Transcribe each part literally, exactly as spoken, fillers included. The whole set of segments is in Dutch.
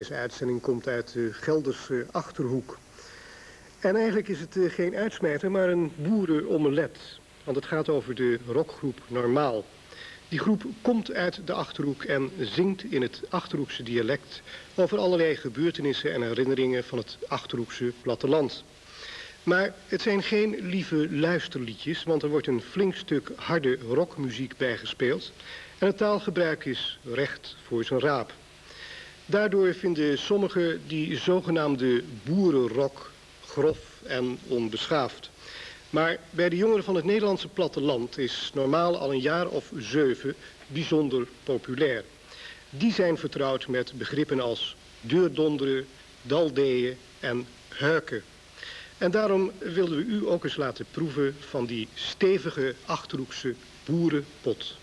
Deze uitzending komt uit de Gelderse Achterhoek. En eigenlijk is het uh, geen uitsmijter, maar een boerenomelet. Want het gaat over de rockgroep Normaal. Die groep komt uit de Achterhoek en zingt in het Achterhoekse dialect over allerlei gebeurtenissen en herinneringen van het Achterhoekse platteland. Maar het zijn geen lieve luisterliedjes, want er wordt een flink stuk harde rockmuziek bijgespeeld. En het taalgebruik is recht voor zijn raap. Daardoor vinden sommigen die zogenaamde boerenrock grof en onbeschaafd. Maar bij de jongeren van het Nederlandse platteland is Normaal al een jaar of zeven bijzonder populair. Die zijn vertrouwd met begrippen als deurdonderen, daldeeën en huiken. En daarom wilden we u ook eens laten proeven van die stevige Achterhoekse boerenpot.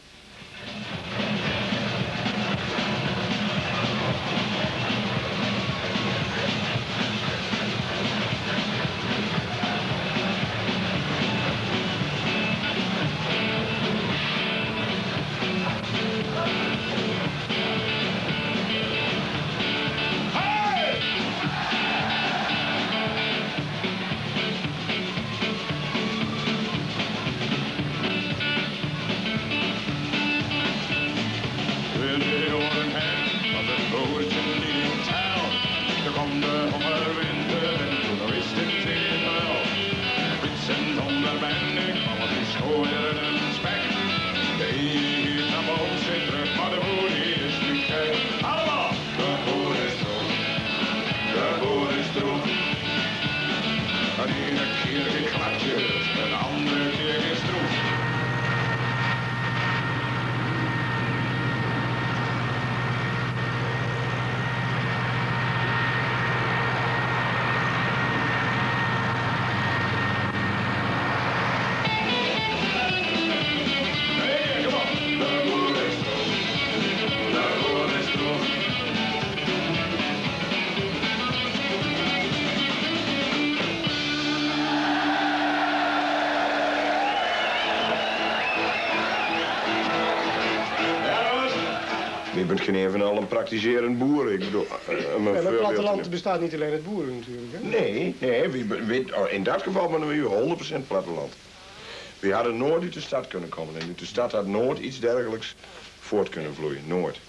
Je bent geen even al een praktiserend boer. Ik bedoel, uh, en het platteland bestaat niet alleen uit boeren natuurlijk, hè? Nee, nee wie, wie, in dat geval ben we honderd procent platteland. We hadden nooit uit de stad kunnen komen. En uit de stad had nooit iets dergelijks voort kunnen vloeien. Nooit.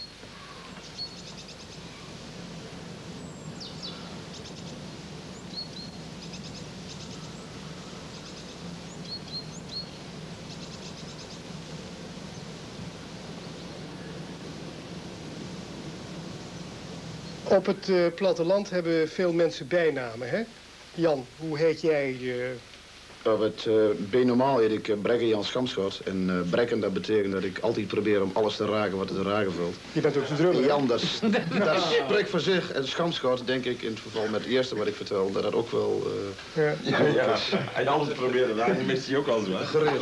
Op het uh, platteland hebben veel mensen bijnamen, hè? Jan, hoe heet jij? Uh... Op het uh, B-normaal heet ik uh, Brekken Jan Schamschot. En uh, brekken, dat betekent dat ik altijd probeer om alles te raken wat er te raken valt. Je bent ook de drummer, Jan, dat, dat spreekt voor zich. En Schamschot, denk ik, in het geval met het eerste wat ik vertel, dat dat ook wel... Uh, ja, ja, ja. En alles proberen daar, die mist hij ook al zo, hè? Geregeld.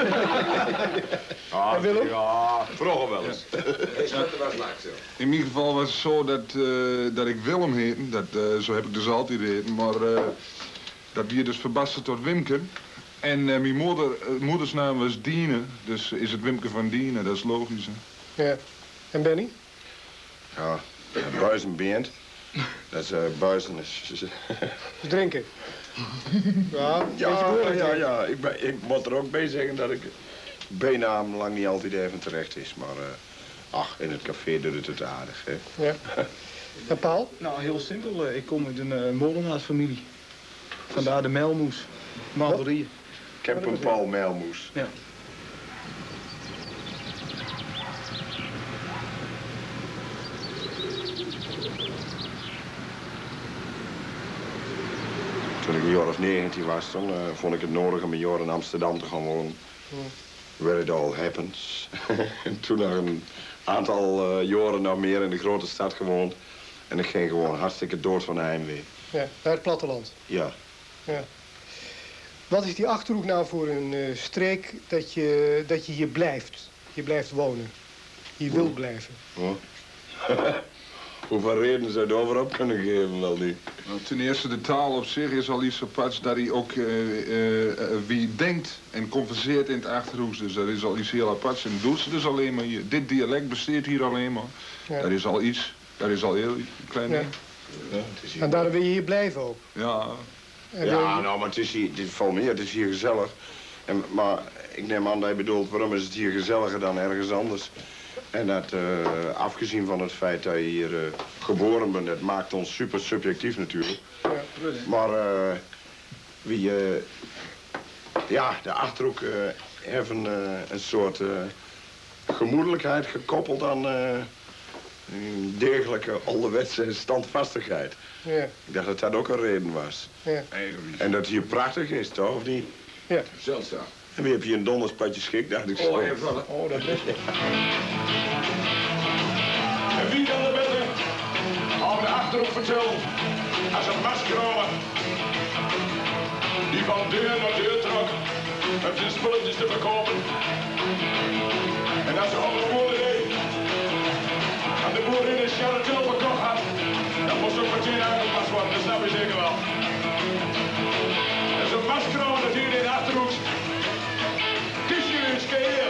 Ah, en Willem? Ja, vroeger wel eens. In ieder geval was het zo dat, uh, dat ik Willem heette. Dat, uh, zo heb ik dus altijd geheten. Maar uh, dat wie dus verbasterd tot Wimke. En uh, mijn moeder, uh, moeders naam was Diene. Dus is het Wimke van Diene, dat is logisch. Hè? Ja. En Benny? Ja, buizenbeend. Dat is uh, buizen. Is... drinken. Ja, ja, ja, ja. Ik, ben, ik moet er ook bij zeggen dat ik bijnaam lang niet altijd even terecht is. Maar uh, ach, in het café doet het het aardig, hè. Ja. En Paul? Nou, heel simpel. Ik kom uit een uh, molenaarsfamilie. Vandaar de Melmoes. Malderieën. Ik heb een Paul Melmoes. Ja. Toen ik een jaar of negentien was, toen uh, vond ik het nodig om een jaar in Amsterdam te gaan wonen. Hmm. Where it all happens. En toen nog een aantal uh, jaren nog meer in de grote stad gewoond. En ik ging gewoon hartstikke dood van de heimwee. Ja, naar het platteland. Ja. Ja. Wat is die Achterhoek nou voor een uh, streek dat je, dat je hier blijft? Je blijft wonen. Je wil blijven. Oh. Hoeveel redenen zou je erover op kunnen geven, wel niet? Nou, ten eerste, de taal op zich is al iets aparts dat hij ook uh, uh, uh, wie denkt en converseert in het Achterhoeks. Dus dat is al iets heel aparts. En dat doet ze dus alleen maar hier. Dit dialect besteedt hier alleen maar. Ja. Dat is al iets. Dat is al heel klein. Ja. ding. Ja, het is hier En daarom wil je hier blijven ook. Ja. En wil Ja, je- nou, maar het is hier, het valt meer, het is hier gezellig. En, maar ik neem aan dat je bedoelt, waarom is het hier gezelliger dan ergens anders? En dat, uh, afgezien van het feit dat je hier uh, geboren bent, dat maakt ons super subjectief natuurlijk. Ja. Maar uh, wie, uh, ja, de Achterhoek uh, heeft een, uh, een soort uh, gemoedelijkheid gekoppeld aan uh, een degelijke ouderwetse standvastigheid. Ja. Ik dacht dat dat ook een reden was. Ja. En dat het hier prachtig is, toch, of niet? Ja. Zeldzaam. En wie heb je een donderspatje schik, dacht ik zo. Oh, even vallen. Oh, dat is het. En wie kan er beter over de Achterhoek vertellen als een maskromen die van deur naar deur trok om zijn spulletjes te verkopen. En als ze op de boerderij aan de boerin een charretel verkocht had, dan moest ook meteen aangepast worden, dat snap je zeker wel. En zo'n maskromen dat hier in de Achterhoek. Kies je eens keer.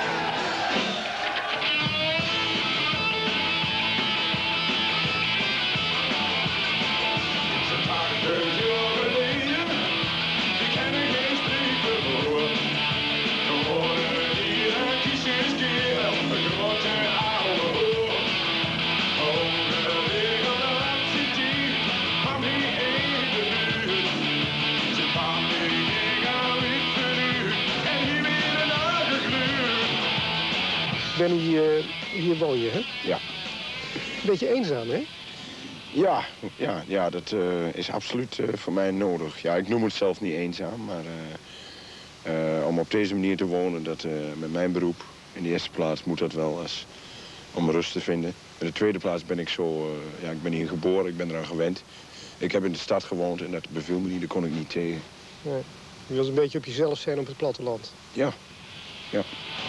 Benny, uh, hier woon je, hè? Ja. Beetje eenzaam, hè? Ja, ja, ja dat uh, is absoluut uh, voor mij nodig. Ja, ik noem het zelf niet eenzaam, maar uh, uh, om op deze manier te wonen, dat, uh, met mijn beroep, in de eerste plaats moet dat wel eens om rust te vinden. In de tweede plaats ben ik zo, uh, ja, ik ben hier geboren, ik ben eraan gewend. Ik heb in de stad gewoond en dat beviel me niet, daar kon ik niet tegen. Nee. Je wilt een beetje op jezelf zijn op het platteland. Ja, ja.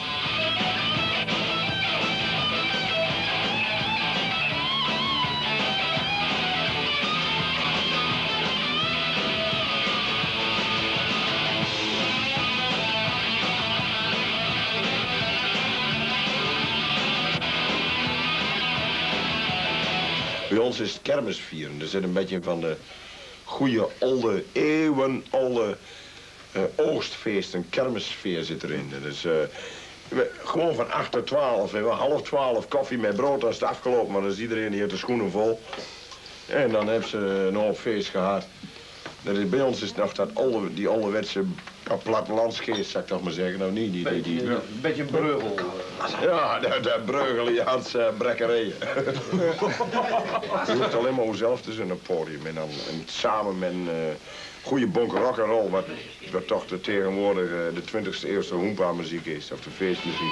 Bij ons is het kermisvieren. Er zit een beetje van de goede, oude, eeuwenoude uh, oogstfeest, een kermissfeer zit erin. Dus uh, we, gewoon van acht tot twaalf, en half twaalf koffie met brood, dan is het afgelopen, maar dan is iedereen die heeft de schoenen vol. En dan hebben ze een hoop feest gehad. Dat is, bij ons is nog dat oude, die ouderwetse plattelandsgeest, zou ik toch maar zeggen. Nou niet, die... die, die, die. Een beetje een breugel. Ja, de, de Breugeliaans uh, brekkerijen. Je hoeft alleen maar zelf te zijn op het podium. En, dan, en samen met een uh, goede bonk rock'n'roll, wat, wat toch de tegenwoordig uh, de twintigste eeuwse hoempa-muziek is, of de feestmuziek.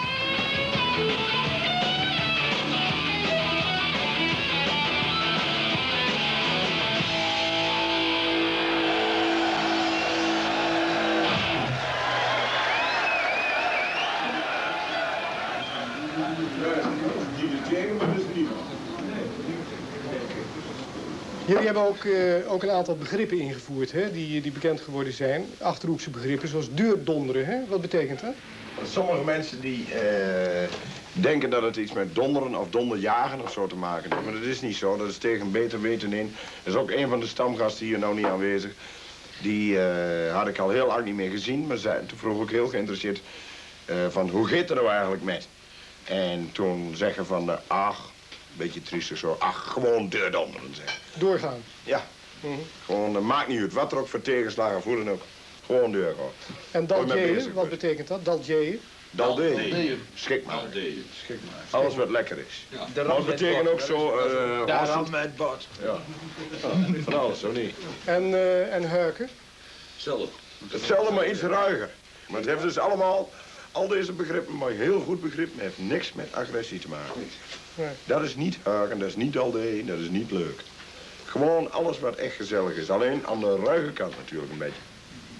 Jullie hebben ook, uh, ook een aantal begrippen ingevoerd, hè, die, die bekend geworden zijn. Achterhoekse begrippen, zoals deurdonderen, hè? Wat betekent dat? Sommige mensen die uh, denken dat het iets met donderen of donderjagen of zo te maken heeft. Maar dat is niet zo, dat is tegen beter weten in. Dat is ook een van de stamgasten hier nou niet aanwezig. Die uh, had ik al heel lang niet meer gezien, maar zei, toen vroeg ik heel geïnteresseerd uh, van hoe gaat het er nou eigenlijk met? En toen zeggen van, uh, ach, een beetje triestig zo, ach, gewoon deurdonderen zeggen. Doorgaan. Ja, Mm-hmm. gewoon, uh, maakt niet uit wat er ook voor tegenslagen of hoe dan ook. Gewoon deur gewoon. En Gooi maar bezig, daljeeën, wat dus. betekent dat? Daljeeën? Daldee. Schik maar. Schik maar. Alles wat lekker is. De Maar het ram met betekent bord. ook zo, uh, Daar wassend. ram met bord. Ja. Ja, van alles, zo niet. En, uh, en huiken? Zelf. Hetzelfde, maar iets ruiger. Maar het heeft dus allemaal, al deze begrippen, maar heel goed begrip, heeft niks met agressie te maken. Nee. Dat is niet huigen, dat is niet daldee, dat is niet leuk. Gewoon alles wat echt gezellig is. Alleen aan de ruige kant natuurlijk een beetje.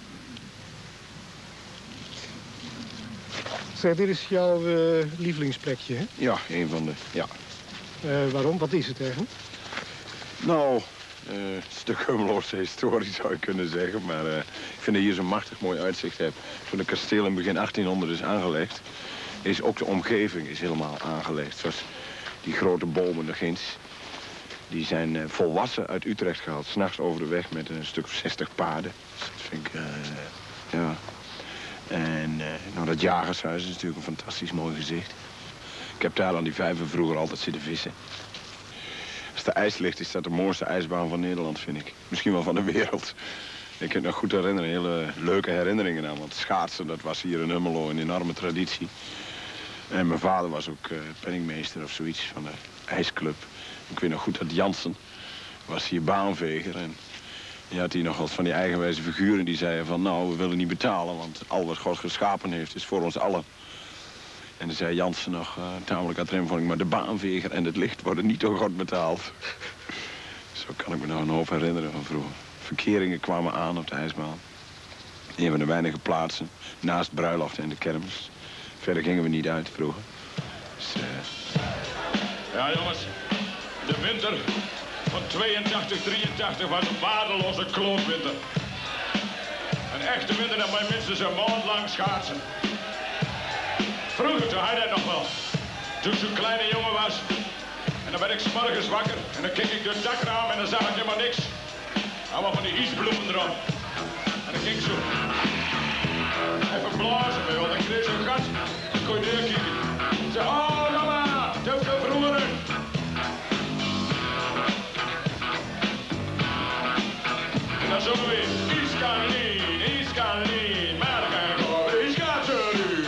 Zeg, dit is jouw uh, lievelingsplekje, hè? Ja, een van de, ja. Uh, waarom? Wat is het eigenlijk? Nou, uh, een stuk hummeloze historie zou je kunnen zeggen, maar uh, ik vind dat hier zo'n machtig mooi uitzicht hebt. Toen het kasteel in begin achttienhonderd is aangelegd, is ook de omgeving is helemaal aangelegd. Zoals die grote bomen daar ginds. Die zijn uh, volwassen uit Utrecht gehaald. 's Nachts over de weg met een stuk of zestig paarden. Dus dat vind ik, uh, ja. En uh, nou, dat jagershuis is natuurlijk een fantastisch mooi gezicht. Ik heb daar aan die vijver vroeger altijd zitten vissen. Als de ijs ligt, is dat de mooiste ijsbaan van Nederland, vind ik. Misschien wel van de wereld. Ik kan me nog goed herinneren, hele leuke herinneringen aan. Want schaatsen, dat was hier in Hummelo een enorme traditie. En mijn vader was ook uh, penningmeester of zoiets van de ijsclub. Ik weet nog goed dat Jansen was hier baanveger. En die had hier nog wat van die eigenwijze figuren die zeiden van... nou, we willen niet betalen, want al wat God geschapen heeft is voor ons allen. En dan zei Jansen nog, uh, tamelijk ad rem, vond ik, maar de baanveger en het licht worden niet door God betaald. Zo kan ik me nog een hoop herinneren van vroeger. Verkeringen kwamen aan op de ijsbaan. Een van de weinige plaatsen, naast bruiloft en de kermis. Verder gingen we niet uit vroeger. Dus, uh... Ja, jongens. De winter van tweeëntachtig, drieëntachtig was een waardeloze klootwinter. Een echte winter dat wij minstens een maand lang schaatsen. Vroeger, toen had hij dat nog wel. Toen ik zo'n kleine jongen was. En dan werd ik 's morgens wakker. En dan keek ik door het dakraam en dan zag ik helemaal niks. Allemaal van die ijsbloemen erop. En dan ging ik zo even blazen mee, want dan kreeg zo'n gat. Dan kon je neerkijken. Ik zei, oh mama, het heeft veel vroeger. En dan zongen we, Is kan niet, Is kan niet, maar dan kan ik gewoon, Is kan zo niet.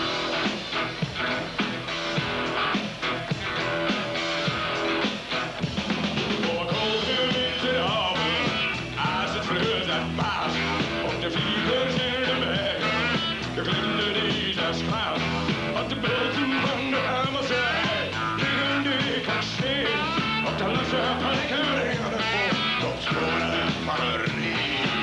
Voor koolde winteravond, als het vleurt dat paas, op de vliegers in de bergen, geglinderde is als gras, op de boten van de Ammerzij, liggen dik als sneeuw, op de losse plekken ringen het vol, op sporen van er niet.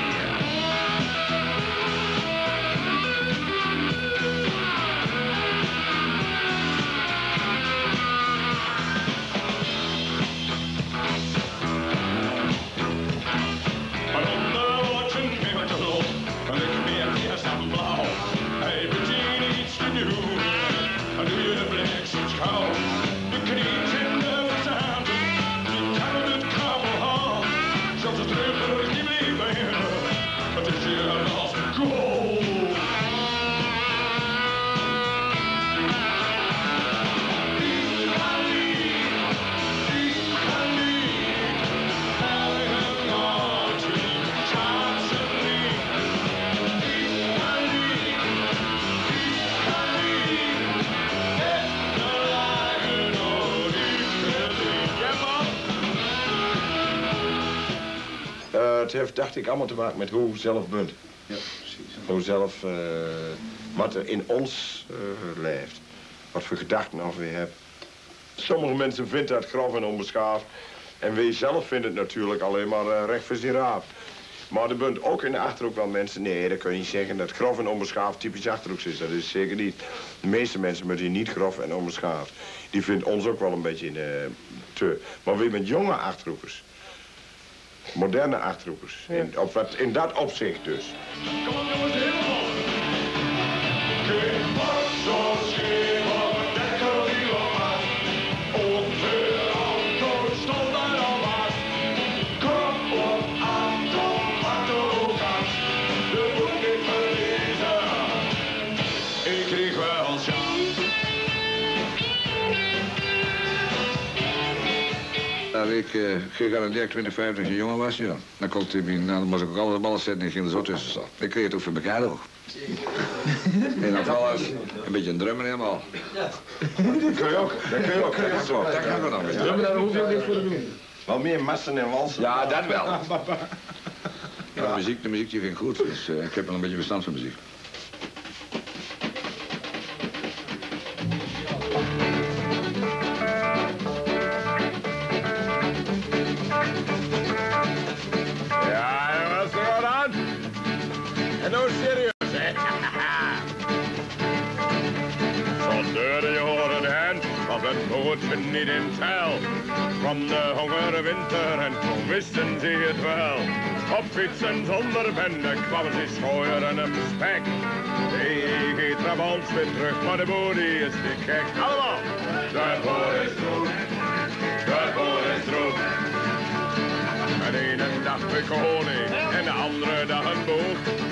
Het heeft, dacht ik, allemaal te maken met hoe zelf bent. Ja, precies. Hoe zelf, uh, wat er in ons uh, leeft. Wat voor gedachten of we hebben. Sommige mensen vinden dat grof en onbeschaafd. En wij zelf vinden het natuurlijk alleen maar uh, recht voor zijn raap. Maar er bent ook in de Achterhoek wel mensen... Nee, dat kun je niet zeggen dat grof en onbeschaafd typisch Achterhoeks is. Dat is zeker niet. De meeste mensen zijn hier niet grof en onbeschaafd. Die vinden ons ook wel een beetje in de te. Maar we met jonge Achterhoekers. Moderne Achterhoekers. Ja. In, op wat, in dat opzicht dus. Kom op jongens, helemaal! Geen wat zo schreef op een dekkel die was. Ongeveer Anton stond daar al was. Kom op Anton, wat ook was. De boek niet verliezen. Ik kreeg wel chance. Nou, ik uh, gegarandeerd twintig, vijftig als je jongen was, ja. Dan, kon ik, nou, dan moest ik ook alle de ballen zetten en ging er zo tussen staan. Ik kreeg het ook voor elkaar ook. En dan alles een beetje een drummer helemaal. Ja. Dat kun je ook. Dat kun je ook. Dat kan ook. Dat kan ook nog. Drummer, daar hoef je ook niks voor te doen. Wel meer massen en walsen. Ja, dat wel. Ja, de muziek, de muziek die vind ik goed. Dus uh, ik heb wel een beetje verstand van muziek. En nou serieus, hè? Van de jaren heen was het bootje niet in tel. Van de honger winter en toen wisten ze het wel. Op fietsen zonder bende kwamen ze schooieren op de spek. De E G Trabant weer terug, maar de body is te gek. Allemaal! De boot is droog, de boot is droog. een koning en de andere dag een boog.